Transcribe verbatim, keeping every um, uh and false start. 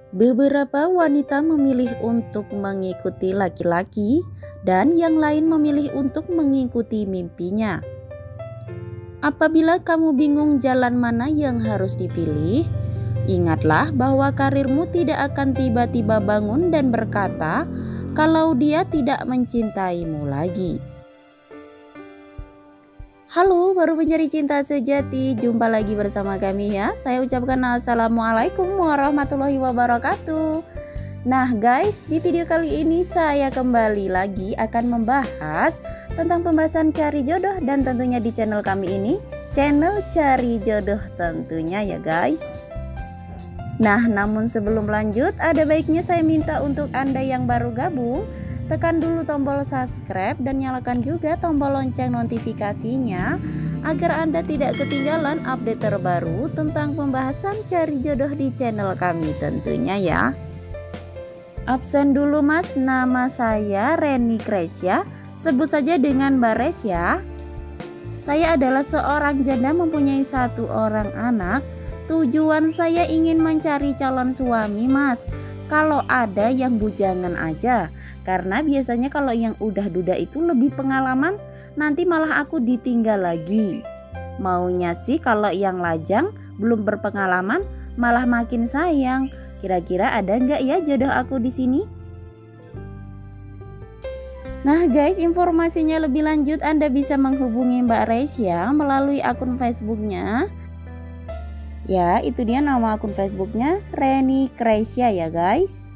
Beberapa wanita memilih untuk mengikuti laki-laki dan yang lain memilih untuk mengikuti mimpinya. Apabila kamu bingung jalan mana yang harus dipilih, ingatlah bahwa karirmu tidak akan tiba-tiba bangun dan berkata kalau dia tidak mencintaimu lagi. Halo, baru mencari cinta sejati, jumpa lagi bersama kami ya. Saya ucapkan assalamualaikum warahmatullahi wabarakatuh. Nah guys, di video kali ini saya kembali lagi akan membahas tentang pembahasan cari jodoh, dan tentunya di channel kami ini, channel cari jodoh tentunya ya guys. Nah, namun sebelum lanjut, ada baiknya saya minta untuk Anda yang baru gabung, tekan dulu tombol subscribe dan nyalakan juga tombol lonceng notifikasinya agar Anda tidak ketinggalan update terbaru tentang pembahasan cari jodoh di channel kami tentunya ya. Absen dulu mas, nama saya Reni Kresya, sebut saja dengan Mbak Res ya. Saya adalah seorang janda mempunyai satu orang anak. Tujuan saya ingin mencari calon suami mas, kalau ada yang bujangan aja. Karena biasanya kalau yang udah duda itu lebih pengalaman, nanti malah aku ditinggal lagi. Maunya sih kalau yang lajang belum berpengalaman malah makin sayang. Kira-kira ada nggak ya jodoh aku di sini? Nah guys, informasinya lebih lanjut Anda bisa menghubungi Mbak Resya melalui akun Facebooknya. Ya, itu dia nama akun Facebooknya, Reni Kresya ya guys.